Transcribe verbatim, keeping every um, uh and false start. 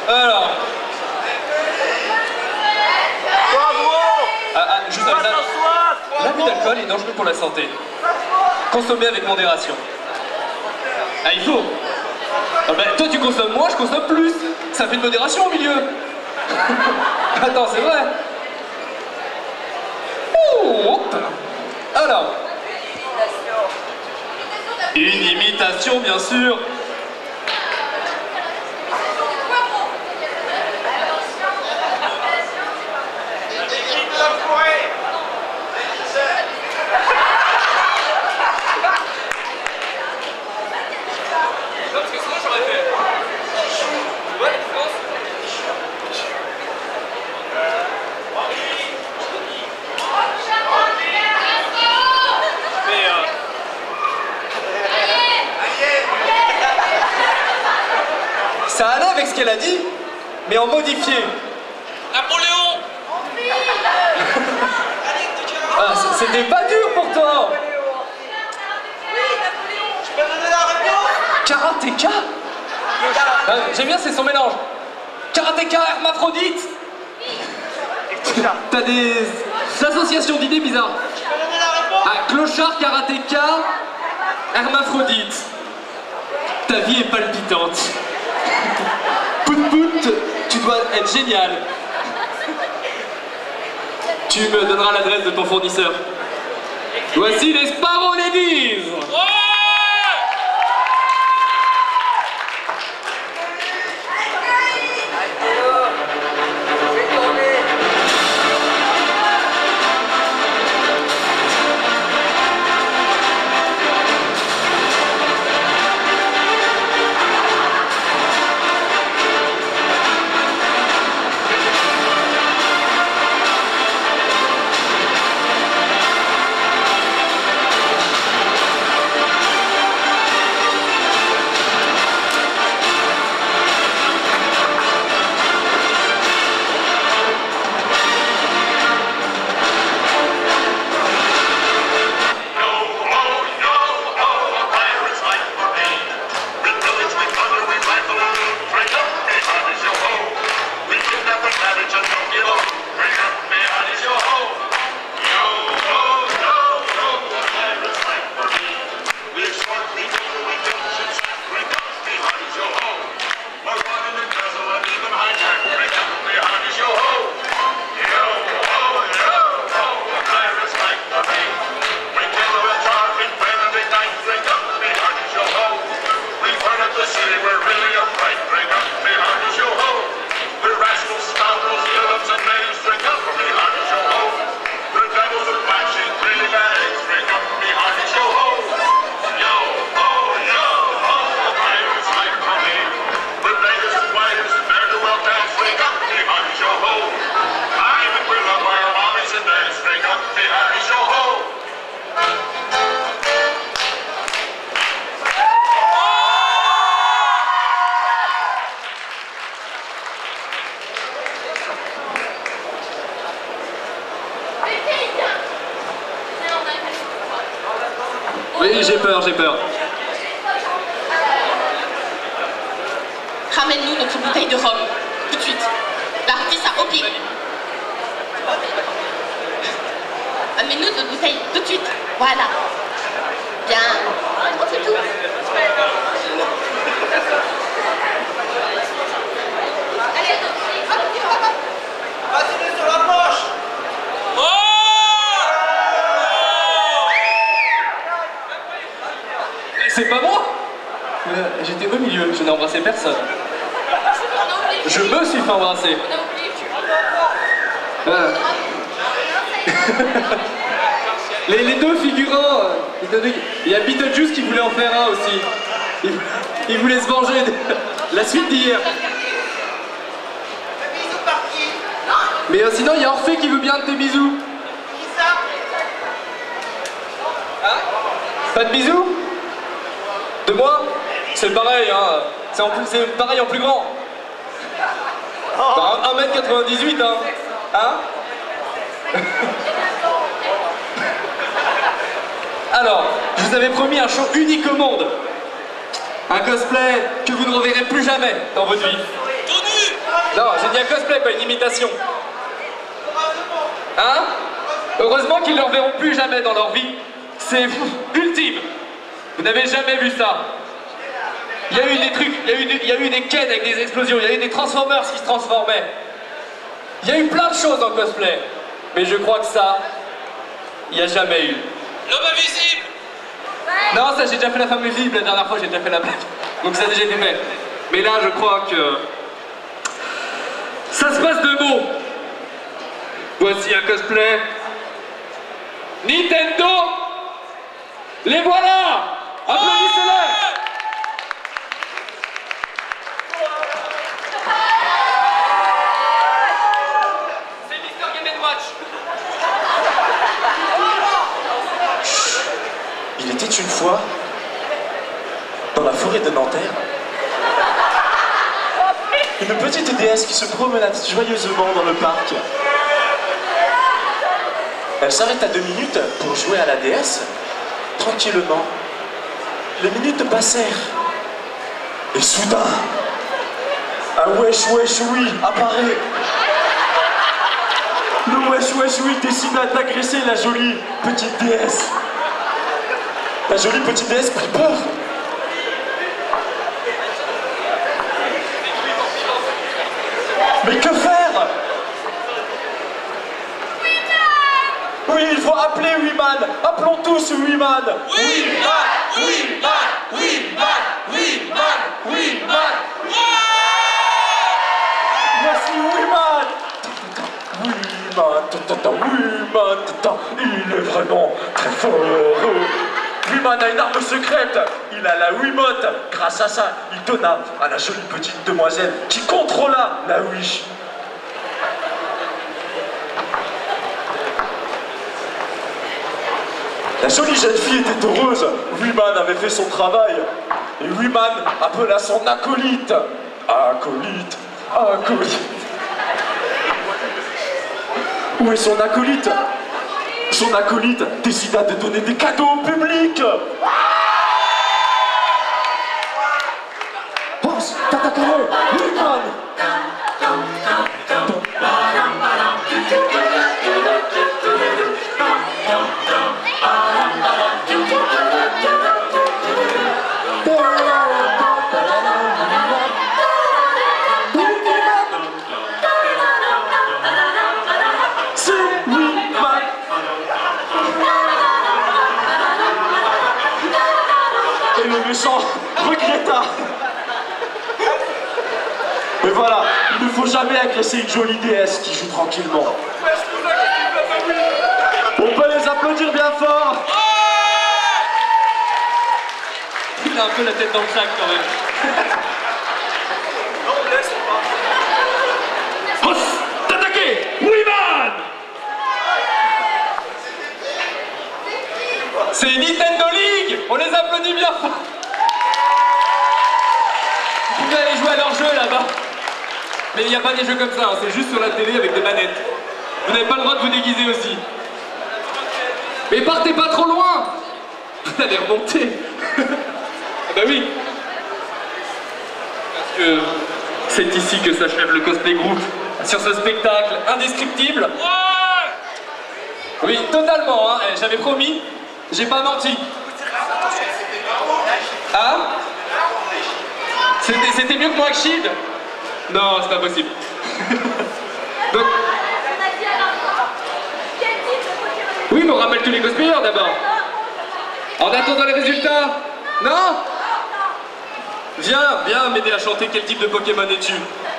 Alors. Ah, ah, juste un l'abus d'alcool est dangereux pour la santé. Consommez avec modération. Ah, il faut. Ah ben, toi tu consommes moins, je consomme plus. Ça fait une modération au milieu. Attends, c'est vrai. Oh, hop. Alors. Une imitation, bien sûr. Ça allait avec ce qu'elle a dit, mais en modifié. Napoléon. Ah, c'était pas dur pourtant. Je peux donner la réponse? Karatéka. Ah, j'aime bien, c'est son mélange. Karatéka, hermaphrodite. T'as des associations d'idées bizarres. Je peux donner la réponse? Ah, clochard, karatéka, hermaphrodite. Ta vie est palpitante. Pout pout, tu dois être génial. Tu me donneras l'adresse de ton fournisseur. Voici les Sparrow Ladies. Oui, j'ai peur, j'ai peur. Ramène-nous notre bouteille de rhum, tout de suite. L'artiste a oublié. Amène-nous notre bouteille, tout de suite. Voilà. Bien. Oh, c'est tout. Allez, hop, hop, hop. Vas-y, sur la poche. C'est pas moi. euh, J'étais au milieu, je n'ai embrassé personne. Je me suis fait embrasser. Ah. les, les deux figurants, euh, il y a Beetlejuice qui voulait en faire un aussi. Il, il voulait se venger de la suite d'hier. Bisous par qui? Mais euh, sinon, il y a Orphée qui veut bien de tes bisous. Qui ça? Hein? Pas de bisous? De moi? C'est pareil, hein. C'est en plus, c'est pareil en plus grand. Bah, un mètre quatre-vingt-dix-huit, hein. Hein? Alors, je vous avais promis un show unique au monde. Un cosplay que vous ne reverrez plus jamais dans votre vie. Tonu. Non, j'ai dit un cosplay, pas une imitation. Hein? Heureusement qu'ils ne le reverront plus jamais dans leur vie. C'est ultime. Vous n'avez jamais vu ça. Il y a eu des trucs, il y a eu, des, il y a eu des quêtes avec des explosions, il y a eu des Transformers qui se transformaient. Il y a eu plein de choses en cosplay. Mais je crois que ça, il n'y a jamais eu. L'homme invisible. Non, ça j'ai déjà fait la femme visible, la dernière fois j'ai déjà fait la blague. Donc ça a déjà été fait. Mais là je crois que... ça se passe de mots. Voici un cosplay. Nintendo. Les voilà. Applaudissez-les. C'est Mister Game and Watch. Il était une fois, dans la forêt de Nanterre, une petite déesse qui se promenait joyeusement dans le parc. Elle s'arrêta deux minutes pour jouer à la déesse, tranquillement. Les minutes passèrent. Et soudain, un wesh wesh oui apparaît. Le wesh wesh oui décida d'agresser la jolie petite déesse. La jolie petite déesse prit peur. Mais que faire? Oui, il faut appeler Wiman. Appelons tous Wiman. Wiman, Wiman, Wiman, Wiman, Wiman. Merci Wiman. Wiman, tata, Wiman, tata. Il est vraiment très fort. Wiman a une arme secrète. Il a la Wiimote. Grâce à ça, il donna à la jolie petite demoiselle qui contrôla la Wish. La jolie jeune fille était heureuse. Wiman avait fait son travail. Et Wiman appela son acolyte. Acolyte, acolyte. Où est son acolyte? Son acolyte décida de donner des cadeaux au public. Pense, t'attaquerais, Wiman. Et le méchant regretta. Mais voilà, il ne faut jamais agresser une jolie déesse qui joue tranquillement. On peut les applaudir bien fort. Il a un peu la tête dans le sac quand même. Non, laisse pas. Os, t'attaquer, Wiman. C'est Nintendo League. On les applaudit bien fort. Vous pouvez aller jouer à leur jeu là-bas. Mais il n'y a pas des jeux comme ça, hein. C'est juste sur la télé avec des manettes. Vous n'avez pas le droit de vous déguiser aussi. Mais partez pas trop loin. Vous allez remonter. Ah bah oui. Parce que c'est ici que s'achève le cosplay group. Sur ce spectacle indescriptible. Oui, totalement, hein. J'avais promis, j'ai pas menti. Hein? C'était mieux que moi avec Shield? Non, c'est pas possible. Donc... Oui, mais on rappelle tous les cosplayers d'abord. En attendant les résultats. Non? Viens, viens m'aider à chanter quel type de Pokémon es-tu?